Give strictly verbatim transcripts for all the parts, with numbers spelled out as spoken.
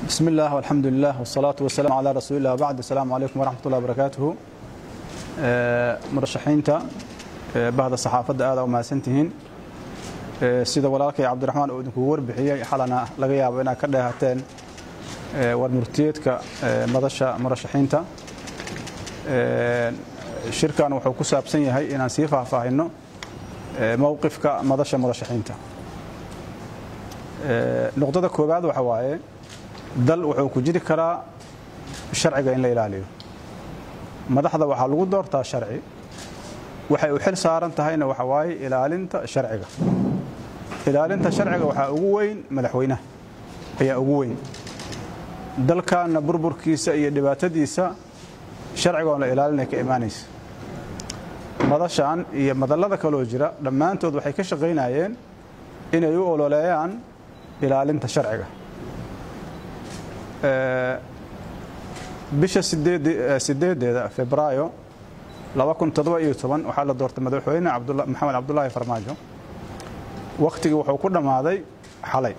بسم الله والحمد لله والصلاة والسلام على رسول الله وبعد. السلام عليكم ورحمة الله وبركاته. مرشحينتا بعد الصحافة هذا وما سنتهين سيدة ولالك عبد الرحمن ودنكو وربحية حالنا لقيا بينا كده هاتين والمرتيات كمدشة مرشحينتا شركة وحكو سابسية هاي إن سيفها فاهنه موقف كمدشة مرشحينتا نقطة كوباد وحواي dal wuxuu ku jiri karaa sharciga in la ilaaliyo madaxda waxa lagu doortaa sharci waxay u xil saaran tahayna waxa waay ilaalinta sharciga ilaalinta sharciga waxa ugu weyn madaxweynaha ayaa ugu weyn dalkaana burburkiisa iyo dhibaatadiisa sharciga oo la ilaalinay ka iimaanaysa madashan iyo madallada kale oo jira dhamaantood waxay ka shaqeynayeen inay u ololeeyaan ilaalinta sharciga bisha sideedda febraayo laba kun toddoba iyo toban waxa la doortay madaxweyne Cabdulla Maxamed Cabdullaahi Farmaajo waqtigii wuxuu ku dhamaaday xalay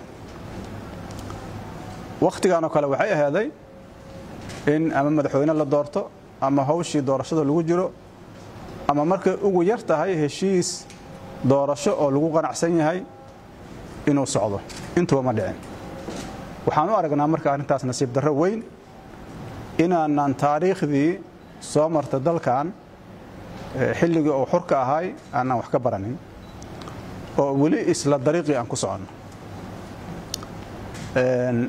waqtigan oo kale waxay ahaaday in ama madaxweyne la doorto ama hawshii doorashada lagu jiro ama markay ugu yar tahay heshiis doorasho oo lagu qanacsan yahay inuu socdo intuu ma dhicin waxaan u aragnaa marka arintaas nasiib darro weyn inaan taariikhdii soo martay dalkan xilligii oo xurka ahay aan wax ka baranin oo wali isla dariiqii aan ku socono een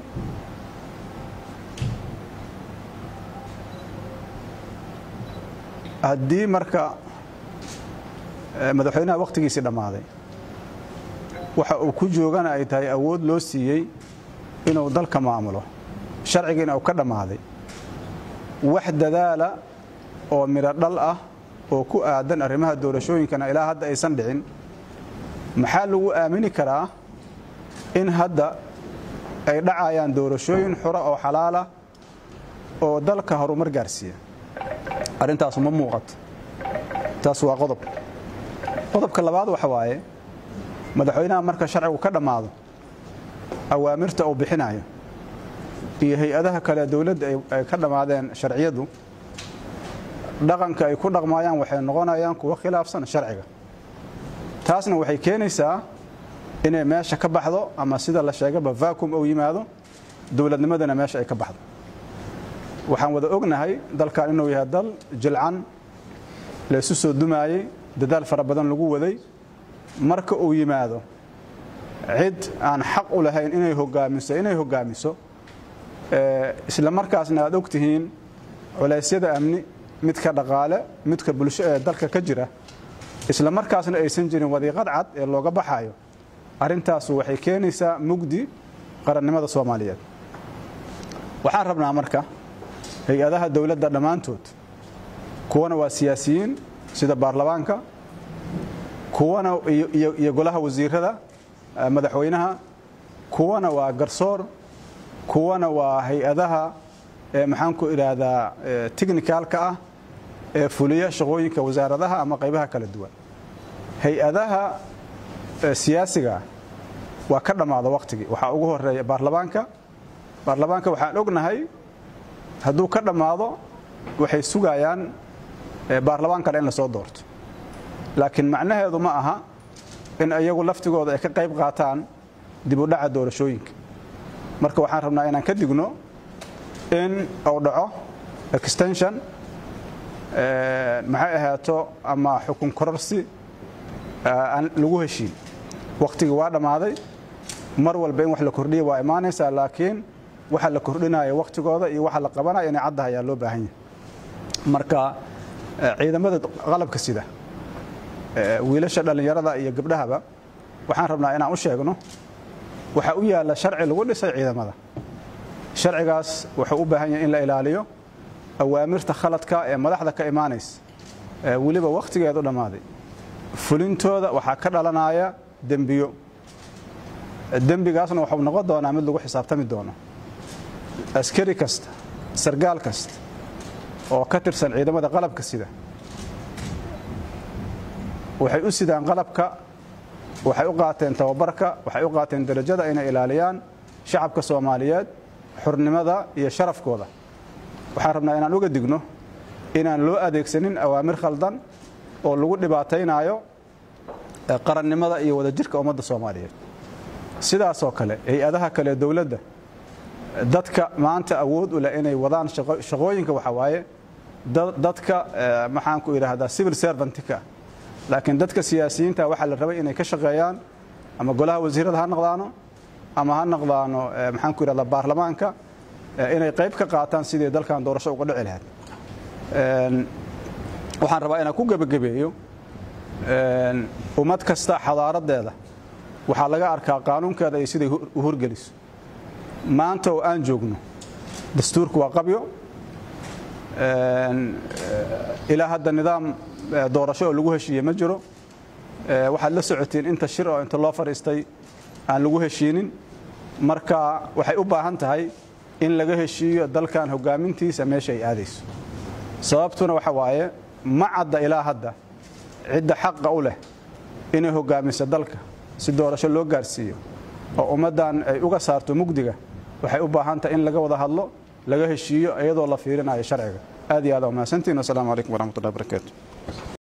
hadii marka madaxweynaha waqtigiisii dhamaaday waxa uu ku joogana ay tahay awood loo siiyay inuu dalka maamulo sharcigiina uu ka dhamaaday wax dadaala oo mira dhal ah oo ku aadan arrimaha doorashooyinkana ilaa hadda aysan dhicin maxaa lagu aamini karaa in hadda ay dhacayaan doorashooyin xura oo xalaala oo dalka horumar gaarsiiya arintaas ma muuqato taas waa qodob qodobka labaad waxa waaye madaxweynaha marka sharcigu ka dhamaado awaamirta oo bixinayo iyo hay'adaha kale dawladda ay ka dhamaadeen sharciyadu dhaqanka ay ku dhaqmayaan waxay noqonayaan kuwa khilaafsan sharciga taasna waxay keenaysaa inay meesha ka baxdo ama sida la sheegay vacuum oo yimaado dawladnimadana meesha ay ka baxdo waxaan wada ognahay dalkan inuu yahay dal jilcan la isu soo dumaayay dadaal fara badan lagu waday marka uu yimaado cid aan xaq u lahayn inay hogaamiso inay hogaamiso ee isla markaasna aad ogtihiin culaysyada amni midka dhaqaale midka bulsho ee dalka ka jira isla markaasna aysan jirin wadiiqad cad ee looga baxayo arintaas waxay keenaysaa mugdi qarannimada Soomaaliyeed waxaan rabnaa marka hay'adaha dawladda dhamaantood kuwana waa siyaasiyiin sida baarlamaanka kuwana iyo golaha wasiirada madaxweynaha kuwana waa garsoor kuwana waa hay'adaha maxaan ku iraahdaa technicalka ah ee fuliya shaqooyinka wasaaradaha ama qaybaha kala duwan hay'adaha siyaasiga waa ka dhamaada waqtigi waxa ugu horeeya baarlamaanka baarlamaanka waxaan ognahay haduu ka dhamaado waxay sugayaan baarlamaanka in la soo doorto laakiin macnaheedu ma aha in ayagu laftigooda ay ka qayb qaataan dib u dhaca doorashooyinka marka waxaan rabnaa inaan ka digno in uu dhaco extension ee maxay ahaato ama xukun kororsi aan lagu heshiin waqtiga waa dhamaaday mar walba in wax la kordhiyo waa imaanaysa laakiin waxa la kordhinayo waqtigooda iyo waxa la qabanayo in cadda ayaa loo baahan yahay marka ciidamada qalabka sida wiilasha dhalinyarada iyo gabdhahaba waxaan rabnaa inaan u sheegno waxa u yaala sharci lagu dhisay ciidamada sharcigaas wuxuu u baahan yahay in la ilaaliyo awaamirta khaladka ee madaxda ka imaanaysa waliba waqtigeedu dhamaaday fulintooda waxa ka dhalanaya dambiyo dambigaasna wuxuu noqon doonaa mid lagu xisaabtami doono askari kasta sargaal kasta oo ka tirsan ciidamada qalabka sida waxay u sidaan qalabka waxay u qaateen tababarka waxay u qaateen darajada inay ilaaliyaan shacabka Soomaaliyeed xurnimada iyo sharafkooda waxaan rabnaa inaan uga digno inaan loo adeegsanin awaamir khaldan oo lagu dhibaataynayo qarannimada iyo wadajirka ummadda Soomaaliyeed sidaas oo kale hay'adaha kale dawladda dadka maanta awood u leh inay wadaan shaqooyinka waxa waaye dadka maxaan ku yiraahdaa civil servantka laakiin dadka siyaasiyiinta waxa la rabay inay ka shaqeeyaan ama golaha wasiirada ha noqdaano ama ha noqdaano maxaan ku yiraahdaa baarlamaanka inay qayb ka qaataan sidii dalkan doorasho uga dhici lahayd een waxaan rabaa inaan ku gabagabeeyo een ummad kasta xadaaradeeda waxa laga arkaa qaanuunkeeda ay sidii u horgeliso maanta oo aan joogno dastuurku waa qabyo een ila hadda nidaam doorasho oo lagu heshiiyay ma jiro waxaad la socotiin inta shir oo inta loo fariistay aan lagu heshiinin marka waxay u baahan tahay in laga heshiiyo dalkan hogaamintiisa meesha ay aadayso sababtuna waxa waaye ma cadda ilaa hadda cidda xaq u leh inay hogaamiso dalka si doorasho loo gaarsiiyo oo ummadan ay uga saarto mugdiga waxay u baahan tahay in laga wada hadlo laga heshiiyo iyadoo la fiirinayo sharciga aad iyo aad u mahadsantiin. Assalaamu calaykum waraxmatullaahi wabarakaatuh.